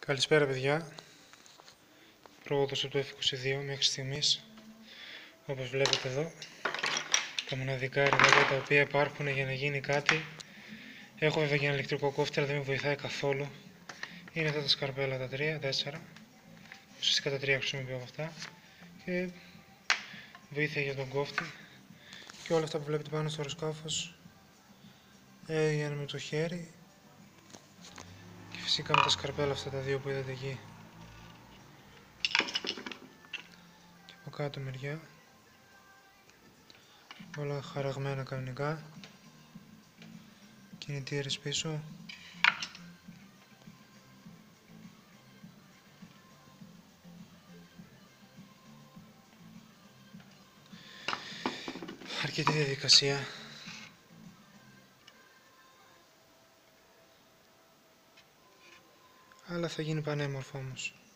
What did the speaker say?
Καλησπέρα παιδιά, πρόοδος από το F22 μέχρι στιγμής, όπως βλέπετε εδώ, τα μοναδικά εργαλεία τα οποία υπάρχουν για να γίνει κάτι. Έχω βέβαια και ένα ηλεκτρικό κόφτη, αλλά δεν με βοηθάει καθόλου. Είναι αυτά τα σκαρπέλα τα 3-4, ουσιαστικά τα 3 χρησιμοποιώ από αυτά, και βοήθεια για τον κόφτη. Και όλα αυτά που βλέπετε πάνω στο αεροσκάφος έγιναν με το χέρι, και φυσικά με τα σκαρπέλα αυτά τα δύο που είδατε εκεί. Και από κάτω μεριά, όλα χαραγμένα κανονικά, κινητήρες πίσω. Αρκετή διαδικασία. Αλλά θα γίνει πανέμορφο όμως.